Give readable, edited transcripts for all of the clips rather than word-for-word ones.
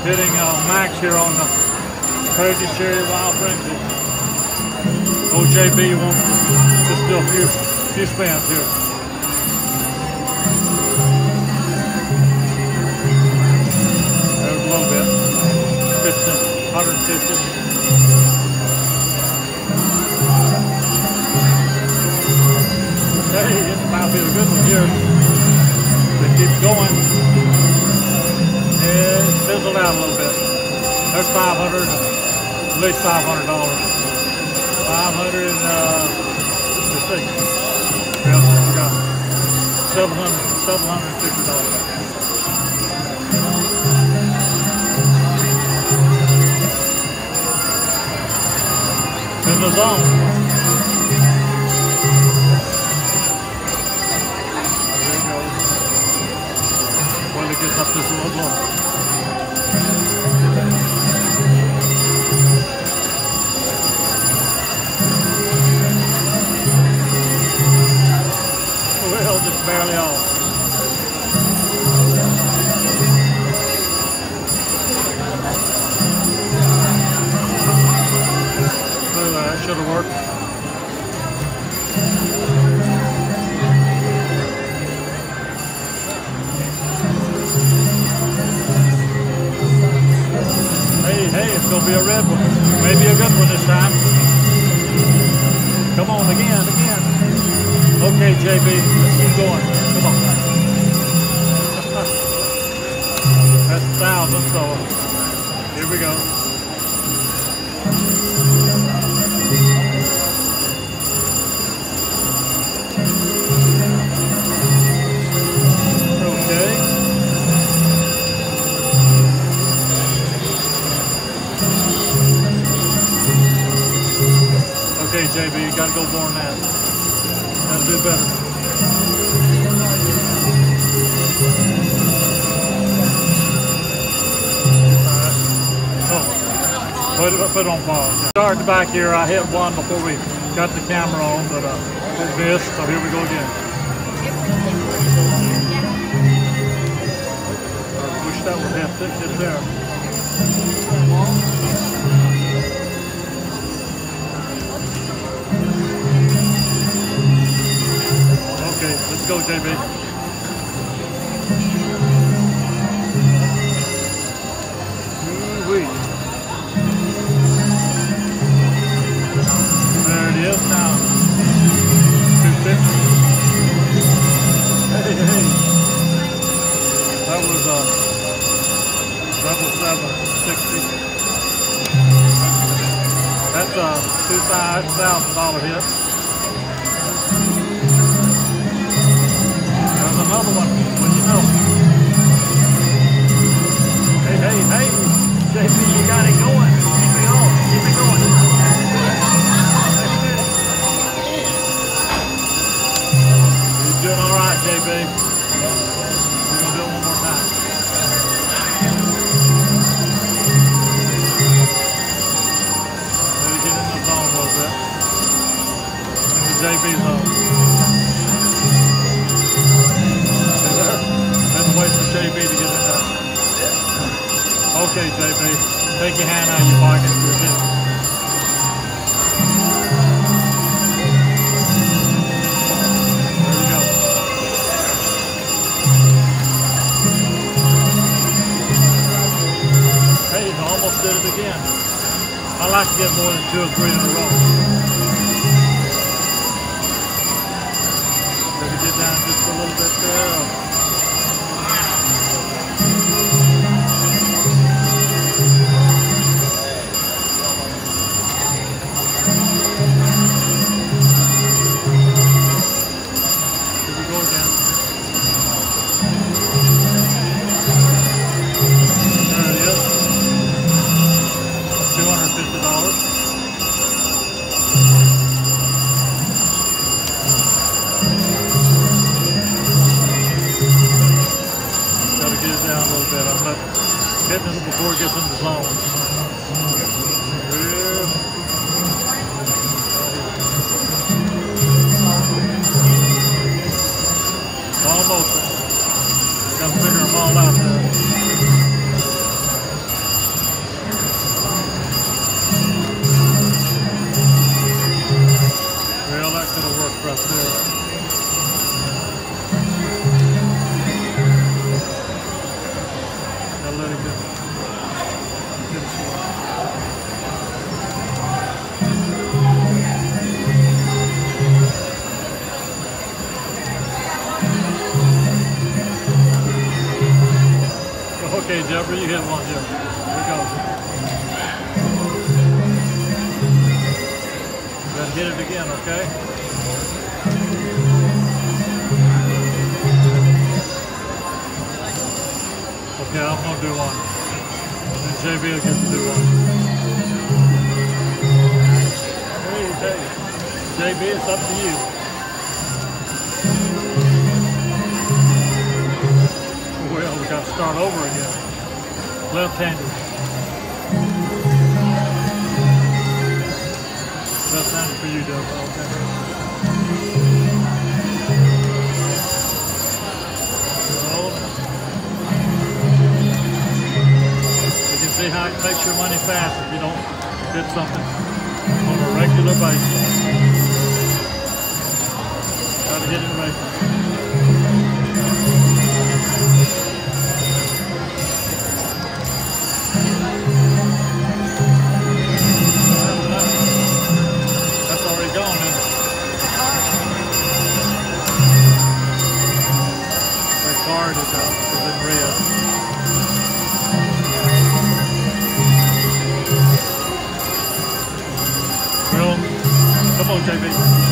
Hitting Max here on the Crazy Cherry Wild Frenzy. OJB wants to just do a few spins here. There's a little bit. 150. Hey, this might be a good one here. It keeps going. It fizzled out a little bit. There's 500, at least $500. 500 and let's see. Yeah, we got $750. In the zone. There he goes. Well, it gets up just a little more. Well, just barely off. That should have worked. Hey, it's gonna be a red one. Maybe a good one this time. Come on, again. Okay, JB, let's keep going. Come on. That's 1,000, so here we go. Okay, JB, you gotta go more than that. Gotta do better. Alright. Oh, put it on pause. Starting back here, I hit one before we got the camera on, but it missed, so here we go again. I wish that would have thick it there. Okay, let's go, JB. Ooh-wee. There it is now. 250. Hey. That was double 760. That's a $2,000 hit. Another one, when you know. Hey, JB, you got it going. Keep it on, keep it going. You're doing all right, JB. We're gonna do it one more time. Maybe get in the zone a little bit. In the JB zone. Wait for JB to get it done. Okay, JB, take your hand out of your pocket. There you go. Hey, you almost did it again. I like to get more than 2 or 3 in a row. Maybe get down just a little bit there. Hitting it before it gets in the zone. Yeah. Almost. Gotta figure them all out there. ready to get a sword. Okay, Jeffrey, you hit one, Jeffrey. Here we go. Gotta hit it again, okay? Okay, I'm gonna do one. And JB will get to do one. Hey, JB, it's up to you. Well, we got to start over again. Left-handed. Left-handed for you, Deborah. Okay. So, you can see how it makes your money fast if you don't hit something on a regular basis. Got to hit it regular. Card is out, it's in red. Well, come on, JB.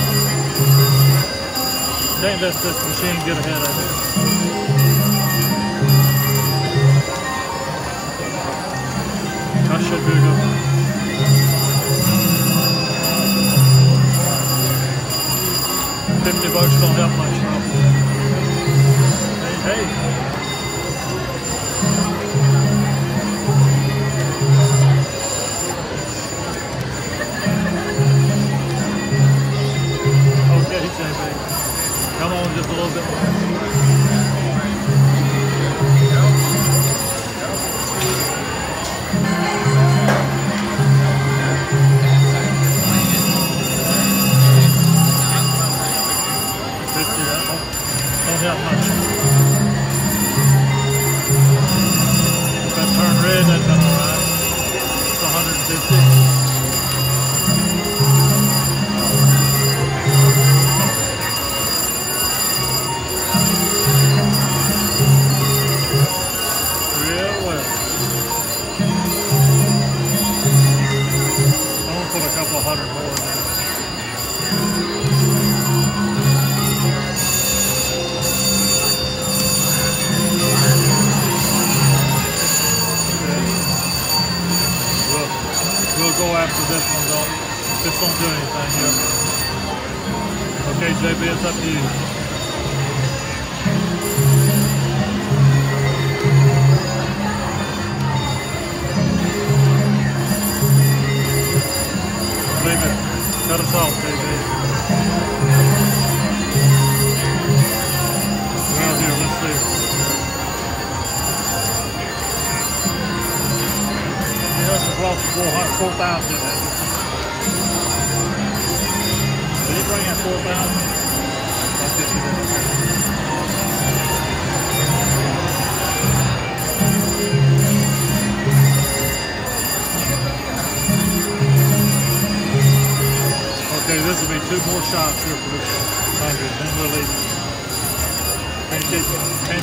Can't let this machine get ahead of it. That should be a good one. $50 don't help much, though. Hey. Okay, JB. Come on, just a little bit more. Don't help much. Turn red, that's done alright. It's 150. Real well. I'm gonna put a couple of hundred more in there. We'll go after this one though. This don't do anything here. Okay, JB, it's up to you. Leave it. Cut us off, JB. Well, here, let's see. Across 4,000 in it. Did he bring in 4,000? I guess he did. Okay, this will be 2 more shots here for this 100, then we'll leave it. Can't keep it. Change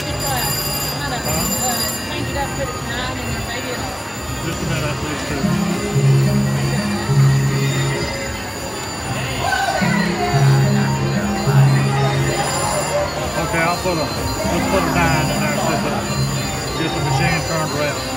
it up, put it 9 and then maybe just a minute, please, too. Okay, let's put a 9 in there so that get the machine turned around.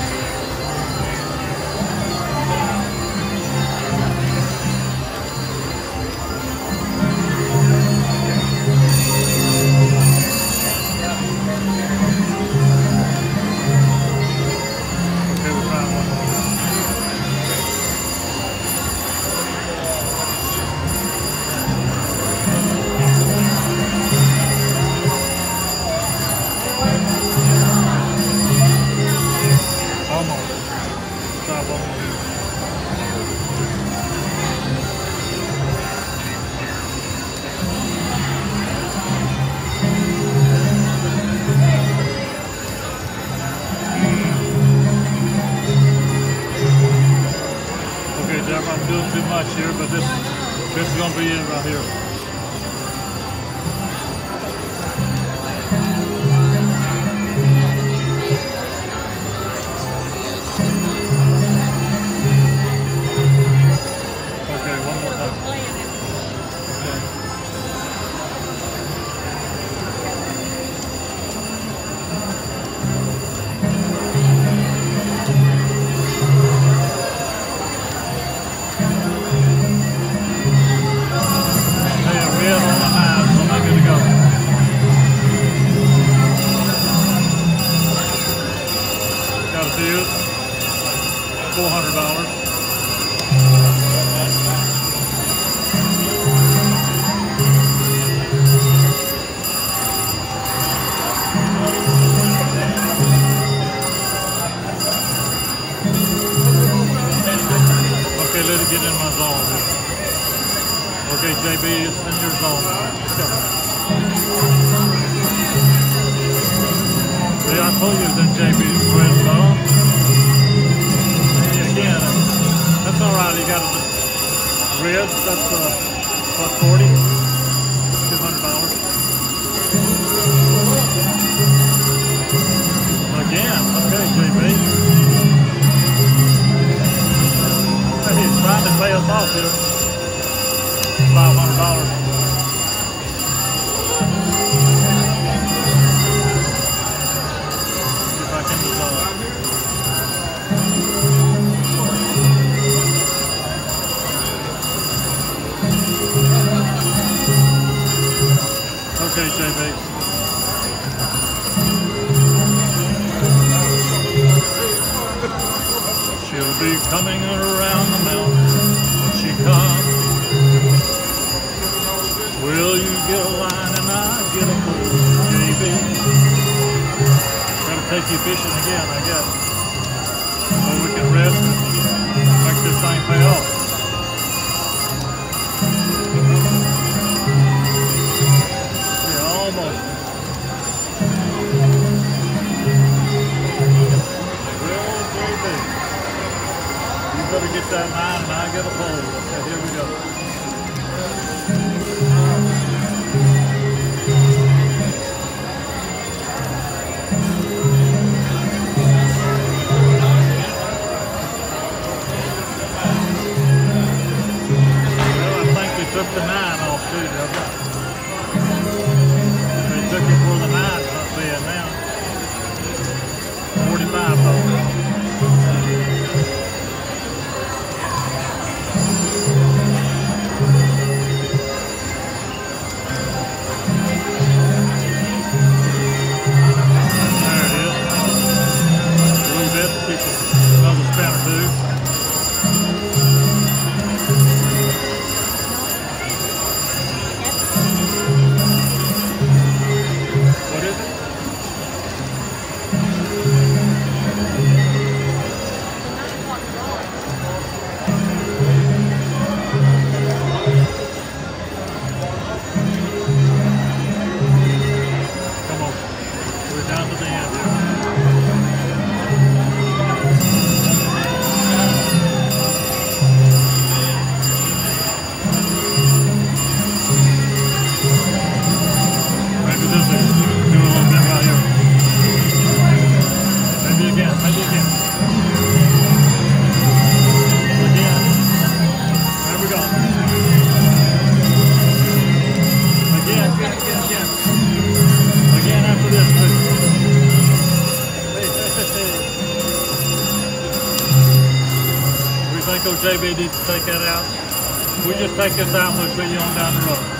much here, but this is gonna be it right here. Okay, one more time. Okay. $400. Okay, let it get in my zone. Okay, JB, it's in your zone. See, I told you it's in JB's red zone. Again, that's all right. You got it. Reds, that's plus 40, $200. Again, okay, JB. He's trying to pay us off here. $500. Get back in the zone. Okay, JB. She'll be coming around the mountain when she comes. Will you get a line and I get a pole, JB? Gotta take you fishing again, I guess. So we can rest and make this thing pay off. Almost. Well, JB, you better get that line and I get a pole. Okay, here we go. Well, I think they took the 9 off too, didn't they? Took it for the 9, not saying now. $45. There it is. A little bit to keep another spin or two. JB needs to take that out. We just take this out and we'll see you on down the road.